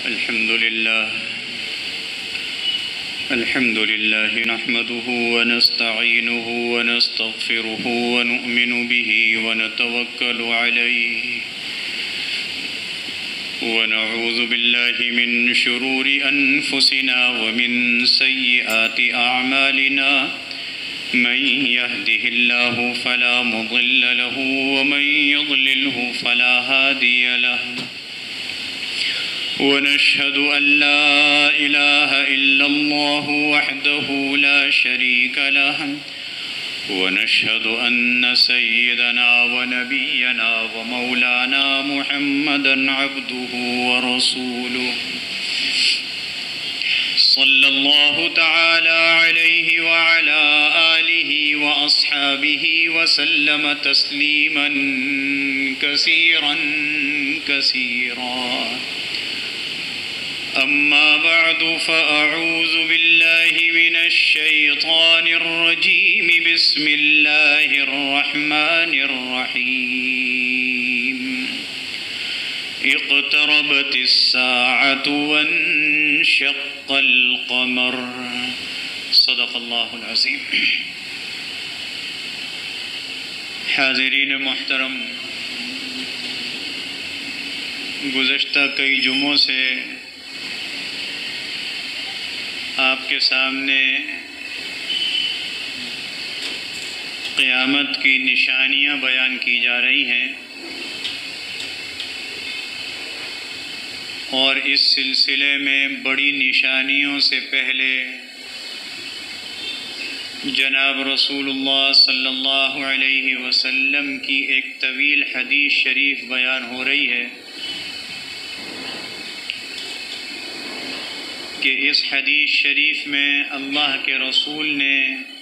الحمد لله نحمده ونستعينه ونستغفره ونؤمن به ونتوكل عليه ونعوذ بالله من شرور أنفسنا ومن سيئات أعمالنا من يهده الله فلا مضل له ومن يضلله فلا هادي له ونشهد أن لا إله إلا الله وحده لا شريك له ونشهد أن سيدنا ونبينا ومولانا محمدًا عبده ورسوله صلى الله تعالى عليه وعلى آله وأصحابه وسلم تسليمًا كثيرًا كثيرًا. أما بعد فأعوذ بالله من الشيطان الرجيم. بسم الله الرحمن الرحيم. اقتربت الساعة وانشق القمر. صدق الله العظيم. حاضرین محترم، گزشتہ کئی جمعوں سے آپ کے سامنے قیامت کی نشانیاں بیان کی جا رہی ہیں، اور اس سلسلے میں بڑی نشانیوں سے پہلے جناب رسول اللہ صلی اللہ علیہ وسلم کی ایک طویل حدیث شریف بیان ہو رہی ہے کہ اس حدیث شریف میں اللہ کے رسول نے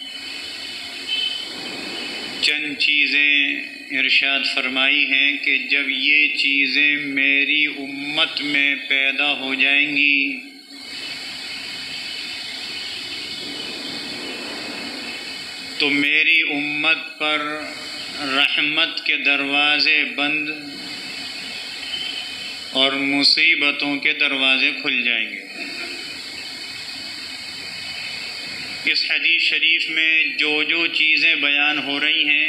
چند چیزیں ارشاد فرمائی ہیں کہ جب یہ چیزیں میری امت میں پیدا ہو جائیں گی تو میری امت پر رحمت کے دروازے بند اور مصیبتوں کے دروازے کھل جائیں گے۔ اس حدیث شریف میں جو چیزیں بیان ہو رہی ہیں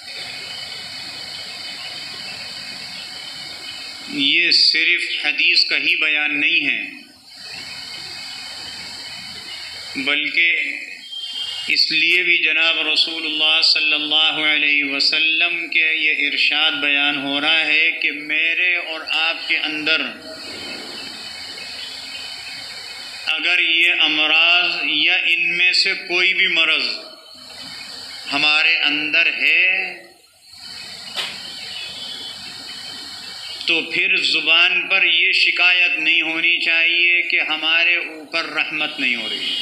یہ صرف حدیث کا ہی بیان نہیں ہے، بلکہ اس لیے بھی جناب رسول اللہ صلی اللہ علیہ وسلم کے یہ ارشاد بیان ہو رہا ہے کہ میرے اور آپ کے اندر اگر یہ امراض یا ان میں سے کوئی بھی مرض ہمارے اندر ہے تو پھر زبان پر یہ شکایت نہیں ہونی چاہیے کہ ہمارے اوپر رحمت نہیں ہو رہی،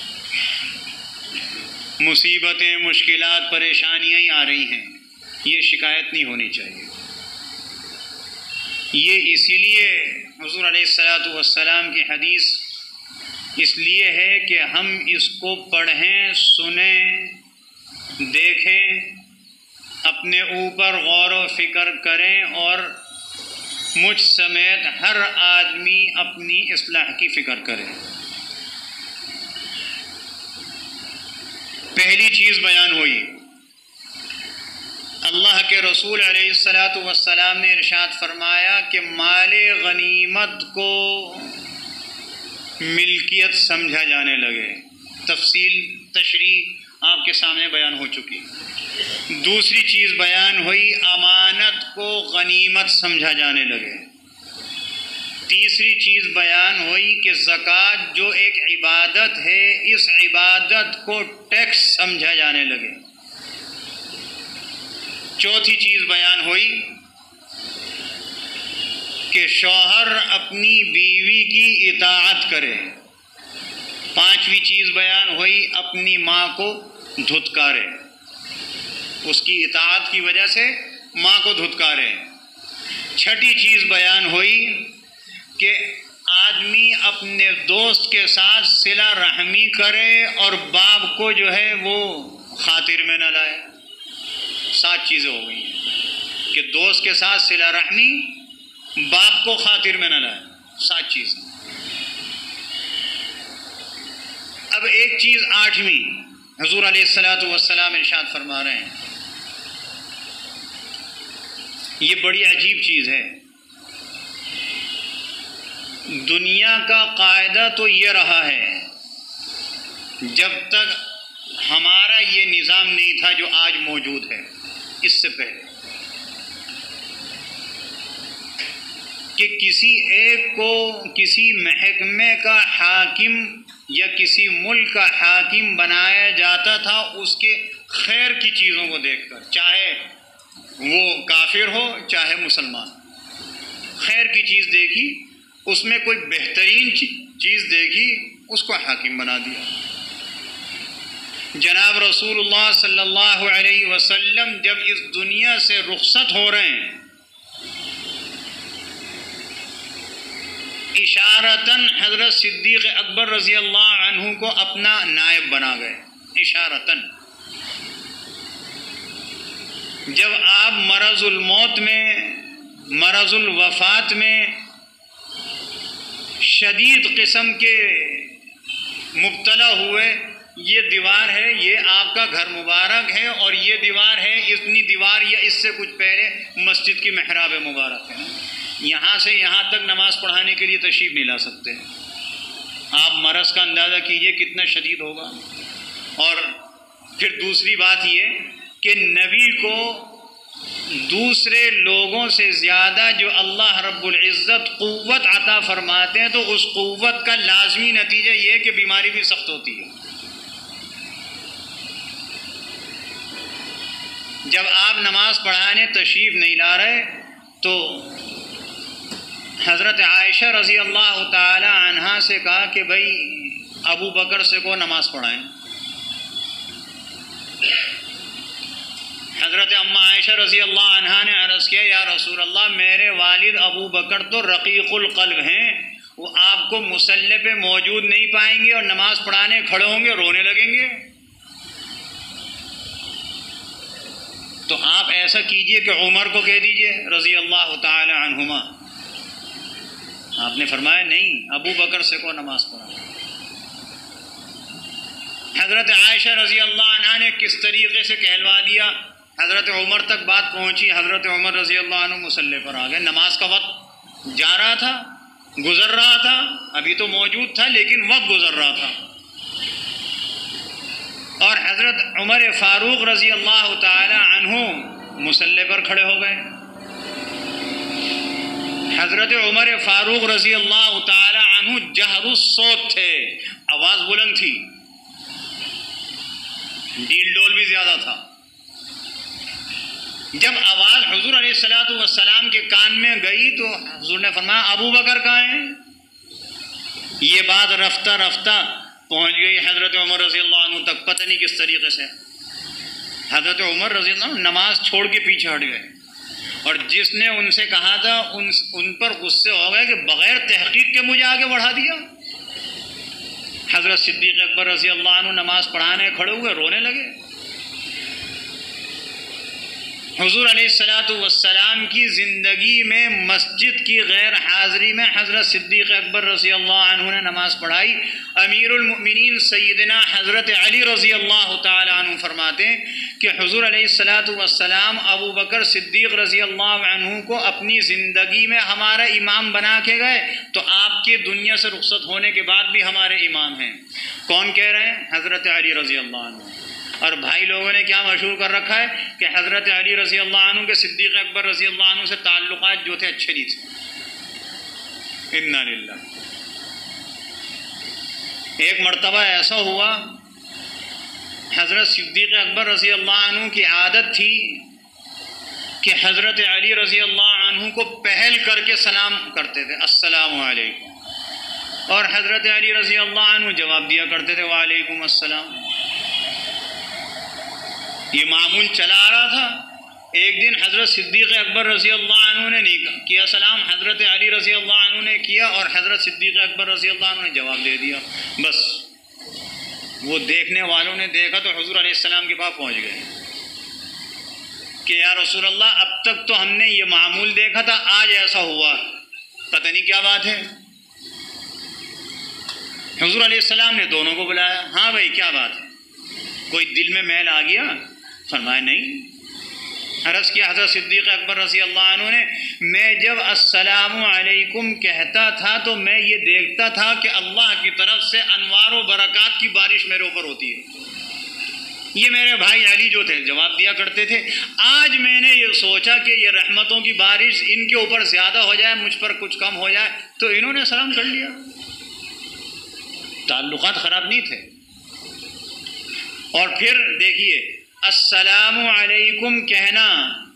مصیبتیں، مشکلات، پریشانیاں آ رہی ہیں، یہ شکایت نہیں ہونی چاہیے۔ یہ اسی لیے حضور علیہ الصلوۃ والسلام کی حدیث اس لیے ہے کہ ہم اس کو پڑھیں، سنیں، دیکھیں، اپنے اوپر غور و فکر کریں، اور مجھ سمیت ہر آدمی اپنی اصلاح کی فکر کرے۔ پہلی چیز بیان ہوئی، اللہ کے رسول علیہ الصلوۃ والسلام نے ارشاد فرمایا کہ مال غنیمت کو ملکیت سمجھا جانے لگے۔ تشریح آپ کے سامنے بیان ہو چکی۔ دوسری چیز بیان ہوئی، امانت کو غنیمت سمجھا جانے لگے۔ تیسری چیز بیان ہوئی کہ زکوٰۃ جو ایک عبادت ہے، اس عبادت کو ٹیکس سمجھا جانے لگے۔ چوتھی چیز بیان ہوئی کہ شوہر اپنی بیوی کی اطاعت کرے۔ پانچویں چیز بیان ہوئی، اپنی ماں کو دھتکارے، اس کی اطاعت کی وجہ سے ماں کو دھتکارے۔ چھٹی چیز بیان ہوئی کہ آدمی اپنے دوست کے ساتھ صلہ رحمی کرے اور باپ کو جو ہے وہ خاطر میں نہ لائے۔ 7 چیزیں ہو گئی ہیں کہ دوست کے ساتھ صلہ رحمی، باپ کو خاطر میں نہ لائے۔ 7 چیزیں. اب ایک چیز 8ویں حضور علیہ الصلوۃ والسلام ارشاد فرما رہے ہیں. یہ بڑی عجیب چیز ہے. دنیا کا قاعدہ تو یہ رہا ہے جب تک ہمارا یہ نظام نہیں تھا جو آج موجود ہے، اس سے پہلے، کہ کسی ایک کو کسی محکمے کا حاکم یا کسی ملک کا حاکم بنایا جاتا تھا اس کے خیر کی چیزوں کو دیکھ کر، چاہے وہ کافر ہو چاہے مسلمان. خیر کی چیز دیکھی، اس میں کوئی بہترین چیز دیکھی، اس کو حاکم بنا دیا. جناب رسول اللہ صلی اللہ علیہ وسلم جب اس دنیا سے رخصت ہو رہے ہیں، اشارتاً حضرت صدیق اکبر رضی اللہ عنہ کو اپنا نائب بنا گئے. اشارتاً جب آپ مرض الموت میں، مرض الوفات میں شدید قسم کے مبتلا ہوئے، یہ دیوار ہے، یہ آپ کا گھر مبارک ہے، اور یہ دیوار ہے، اتنی دیوار یا اس سے کچھ پہلے مسجد کی محراب مبارک ہے، یہاں سے یہاں تک نماز پڑھانے کے لیے تشریف نہیں لا سکتے. آپ مرض کا اندازہ کیجئے کتنا شدید ہوگا. اور پھر دوسری بات یہ کہ نبی کو دوسرے لوگوں سے زیادہ جو اللہ رب العزت قوت عطا فرماتے ہیں، تو اس قوت کا لازمی نتیجہ یہ ہے کہ بیماری بھی سخت ہوتی ہے. جب آپ نماز پڑھانے تشریف نہیں لا رہے تو حضرت عائشہ رضی اللہ تعالی عنہا سے کہا کہ بھائی ابو بکر سے کو نماز پڑھائیں. حضرت اما عائشہ رضی اللہ عنہا نے عرض کیا، یا رسول اللہ، میرے والد ابو بکر تو رقیق القلب ہیں، وہ آپ کو مصلی پہ موجود نہیں پائیں گے اور نماز پڑھانے کھڑے ہوں گے، رونے لگیں گے. تو آپ ایسا کیجئے کہ عمر کو کہہ دیجئے رضی اللہ تعالی عنہما. آپ نے فرمایا نہیں، ابو بکر سے کو نماز پڑھا. حضرت عائشہ رضی اللہ عنہ نے کس طریقے سے کہلوا دیا، حضرت عمر تک بات پہنچی. حضرت عمر رضی اللہ عنہ مصلی پر آ گئے. نماز کا وقت جا رہا تھا، گزر رہا تھا، ابھی تو موجود تھا لیکن وقت گزر رہا تھا. اور حضرت عمر فاروق رضی اللہ تعالی عنہ مصلی پر کھڑے ہو گئے. حضرت عمر فاروق رضی اللہ تعالی عنہ جہر الصوت تھے، آواز بلند تھی، ڈیل ڈول بھی زیادہ تھا. جب آواز حضور علیہ الصلوۃ والسلام کے کان میں گئی تو حضور نے فرمایا ابو بکر کہاں ہیں؟ یہ بات رفتہ رفتہ پہنچ گئی حضرت عمر رضی اللہ عنہ تک، پتہ نہیں کس طریقے سے. حضرت عمر رضی اللہ عنہ نماز چھوڑ کے پیچھے ہٹ گئے، اور جس نے ان سے کہا تھا ان پر غصے ہو گئے کہ بغیر تحقیق کے مجھے آگے بڑھا دیا. حضرت صدیق اکبر رضی اللہ عنہ نماز پڑھانے کھڑے ہوئے، رونے لگے. حضور علیہ الصلوۃ والسلام کی زندگی میں مسجد کی غیر حاضری میں حضرت صدیق اکبر رضی اللہ عنہ نے نماز پڑھائی. امیر المؤمنین سیدنا حضرت علی رضی اللہ تعالی عنہ فرماتے ہیں کہ حضور علیہ الصلوۃ والسلام ابو بکر صدیق رضی اللہ عنہ کو اپنی زندگی میں ہمارا امام بنا کے گئے، تو آپ کے دنیا سے رخصت ہونے کے بعد بھی ہمارے امام ہیں. کون کہہ رہے ہیں؟ حضرت علی رضی اللہ عنہ. اور بھائی لوگوں نے کیا مشہور کر رکھا ہے کہ حضرت علی رضی اللہ عنہ کے صدیق اکبر رضی اللہ عنہ سے تعلقات جو تھے اچھے نہیں تھے. انا للہ. ایک مرتبہ ایسا ہوا، حضرت صدیق اکبر رضی اللہ عنہ کی عادت تھی کہ حضرت علی رضی اللہ عنہ کو پہل کر کے سلام کرتے تھے، السلام علیکم، اور حضرت علی رضی اللہ عنہ جواب دیا کرتے تھے وعلیکم السلام. یہ معمول چلا آ رہا تھا. ایک دن حضرت صدیق اکبر رضی اللہ عنہ نے نہیں کیا سلام، حضرت علی رضی اللہ عنہ نے کیا، اور حضرت صدیق اکبر رضی اللہ عنہ نے جواب دے دیا. بس وہ دیکھنے والوں نے دیکھا تو حضور علیہ السلام کے پاس پہنچ گئے کہ یا رسول اللہ، اب تک تو ہم نے یہ معمول دیکھا تھا، آج ایسا ہوا، پتہ نہیں کیا بات ہے. حضور علیہ السلام نے دونوں کو بلایا. ہاں بھائی کیا بات ہے, کوئی دل میں میل آ گیا؟ فرمایا نہیں. عرض کیا حضرت صدیق اکبر رضی اللہ عنہ نے, میں جب السلام علیکم کہتا تھا تو میں یہ دیکھتا تھا کہ اللہ کی طرف سے انوار و برکات کی بارش میرے اوپر ہوتی ہے. یہ میرے بھائی علی جو تھے جواب دیا کرتے تھے. آج میں نے یہ سوچا کہ یہ رحمتوں کی بارش ان کے اوپر زیادہ ہو جائے, مجھ پر کچھ کم ہو جائے, تو انہوں نے سلام کر لیا. تعلقات خراب نہیں تھے. اور پھر دیکھیے السلام علیکم کہنا